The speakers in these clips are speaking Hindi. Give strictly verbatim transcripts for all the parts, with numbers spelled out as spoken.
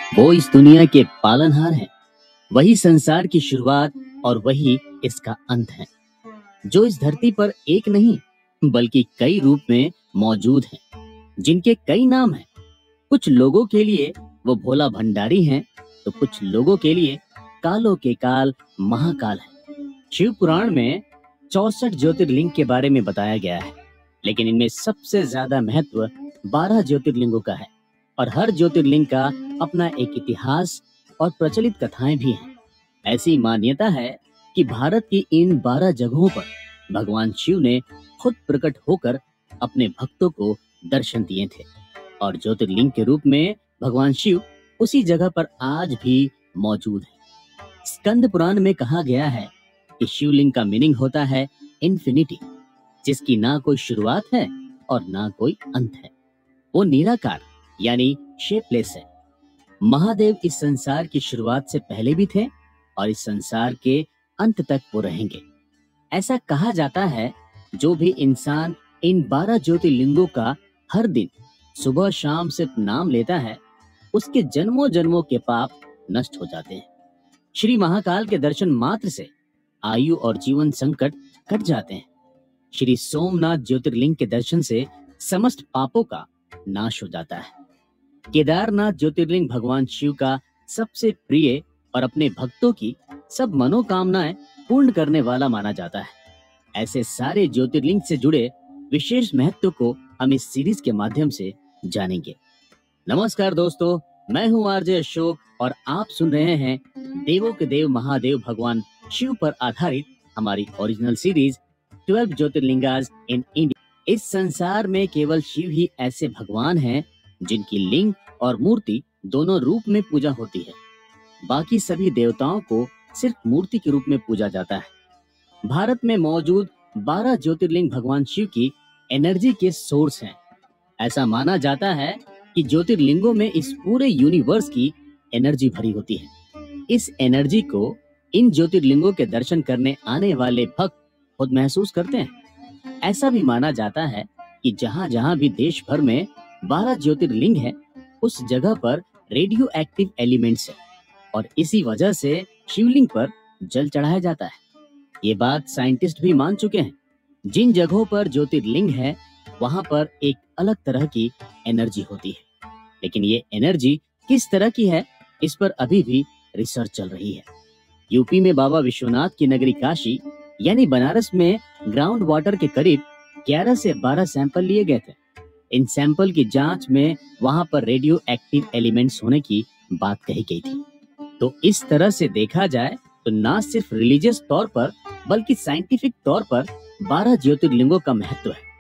वो इस दुनिया के पालनहार हैं, वही संसार की शुरुआत और वही इसका अंत है, जो इस धरती पर एक नहीं बल्कि कई रूप में मौजूद हैं, जिनके कई नाम हैं। कुछ लोगों के लिए वो भोला भंडारी हैं, तो कुछ लोगों के लिए कालों के काल महाकाल है। शिव पुराण में चौसठ ज्योतिर्लिंग के बारे में बताया गया है, लेकिन इनमें सबसे ज्यादा महत्व बारह ज्योतिर्लिंगों का है और हर ज्योतिर्लिंग का अपना एक इतिहास और प्रचलित कथाएं भी हैं। ऐसी मान्यता है कि भारत की इन बारह जगहों पर भगवान शिव ने खुद प्रकट होकर अपने भक्तों को दर्शन दिए थे और ज्योतिर्लिंग के रूप में भगवान शिव उसी जगह पर आज भी मौजूद है। स्कंद पुराण में कहा गया है कि शिवलिंग का मीनिंग होता है इन्फिनिटी, जिसकी ना कोई शुरुआत है और ना कोई अंत है। वो निराकार यानी शेपलेस है। महादेव इस संसार की शुरुआत से पहले भी थे और इस संसार के अंत तक वो रहेंगे। ऐसा कहा जाता है जो भी इंसान इन बारह ज्योतिर्लिंगों का हर दिन सुबह शाम सिर्फ नाम लेता है, उसके जन्मों जन्मों के पाप नष्ट हो जाते हैं। श्री महाकाल के दर्शन मात्र से आयु और जीवन संकट कट जाते हैं। श्री सोमनाथ ज्योतिर्लिंग के दर्शन से समस्त पापों का नाश हो जाता है। केदारनाथ ज्योतिर्लिंग भगवान शिव का सबसे प्रिय और अपने भक्तों की सब मनोकामनाएं पूर्ण करने वाला माना जाता है। ऐसे सारे ज्योतिर्लिंग से जुड़े विशेष महत्व को हम इस सीरीज के माध्यम से जानेंगे। नमस्कार दोस्तों, मैं हूं आरजे अशोक और आप सुन रहे हैं देवों के देव महादेव भगवान शिव पर आधारित हमारी original series twelve Jyotirlingas in India. इस संसार में केवल शिव ही ऐसे भगवान हैं जिनकी लिंग और मूर्ति दोनों रूप में पूजा होती है। बाकी सभी देवताओं को सिर्फ मूर्ति के रूप में पूजा जाता है। भारत में मौजूद बारह ज्योतिर्लिंग भगवान शिव की एनर्जी के सोर्स हैं। ऐसा माना जाता है कि ज्योतिर्लिंगों में इस पूरे यूनिवर्स की एनर्जी भरी होती है। इस एनर्जी को इन ज्योतिर्लिंगों के दर्शन करने आने वाले भक्त खुद महसूस करते हैं। ऐसा भी माना जाता है कि जहां जहां भी देश भर में बारह ज्योतिर्लिंग है, उस जगह पर रेडियो एक्टिव एलिमेंट्स है और इसी वजह से शिवलिंग पर जल चढ़ाया जाता है। ये बात साइंटिस्ट भी मान चुके हैं। जिन जगहों पर ज्योतिर्लिंग है, वहां पर एक अलग तरह की एनर्जी होती है, लेकिन ये एनर्जी किस तरह की है, इस पर अभी भी रिसर्च चल रही है। यूपी में बाबा विश्वनाथ की नगरी काशी यानी बनारस में ग्राउंड वाटर के करीब ग्यारह से बारह सैंपल लिए गए थे। इन सैंपल की जांच में वहां पर रेडियो एक्टिव एलिमेंट्स होने की बात कही गई थी। तो इस तरह से देखा जाए तो ना सिर्फ रिलीजियस तौर पर बल्कि साइंटिफिक तौर पर बारह ज्योतिर्लिंगों का महत्व है।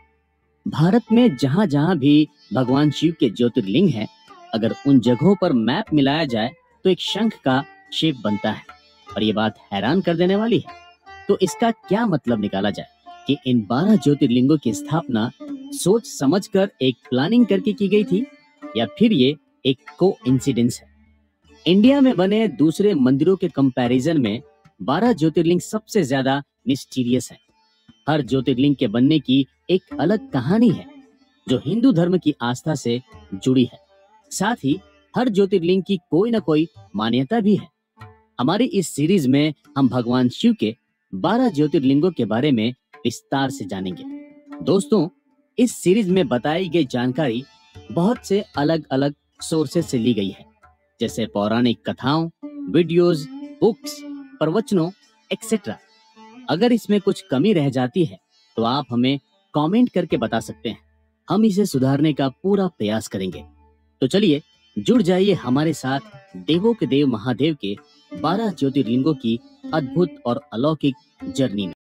भारत में जहां जहां भी भगवान शिव के ज्योतिर्लिंग हैं, अगर उन जगहों पर मैप मिलाया जाए तो एक शंख का शेप बनता है और ये बात हैरान कर देने वाली है। तो इसका क्या मतलब निकाला जाए कि इन बारह ज्योतिर्लिंगों की स्थापना सोच समझकर एक प्लानिंग करके की गई थी या फिर ये एक कोइंसिडेंस है। इंडिया में बने दूसरे मंदिरों के कंपैरिजन में बारह ज्योतिर्लिंग सबसे ज्यादा मिस्टीरियस है। हर ज्योतिर्लिंग के बनने की एक अलग कहानी है जो हिंदू धर्म की आस्था से जुड़ी है। साथ ही हर ज्योतिर्लिंग की कोई ना कोई मान्यता भी है। हमारी इस सीरीज में हम भगवान शिव के बारह ज्योतिर्लिंगों के बारे में विस्तार से जानेंगे। दोस्तों, इस सीरीज में बताई गई जानकारी बहुत से अलग अलग सोर्सेज से ली गई है, जैसे पौराणिक कथाओं, वीडियोस, बुक्स, प्रवचनों एक्सेट्रा। अगर इसमें कुछ कमी रह जाती है तो आप हमें कमेंट करके बता सकते हैं। हम इसे सुधारने का पूरा प्रयास करेंगे। तो चलिए जुड़ जाइए हमारे साथ देवों के देव महादेव के बारह ज्योतिर्लिंगों की अद्भुत और अलौकिक जर्नी में।